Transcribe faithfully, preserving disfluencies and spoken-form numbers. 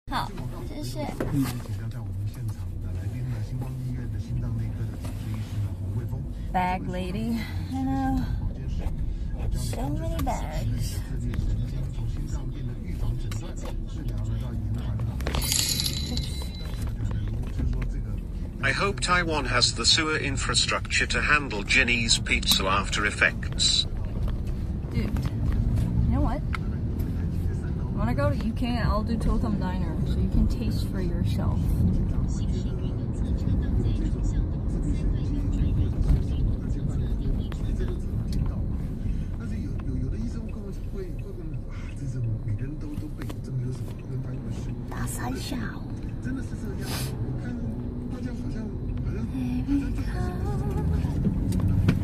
好，谢谢。Bag lady, I know. So many bags. I hope Taiwan has the sewer infrastructure to handle Jenny's pizza after effects. Dude, you know what? When I go to, you can't, I'll do Totem Diner, so you can taste for yourself. That's I shall. Baby, come.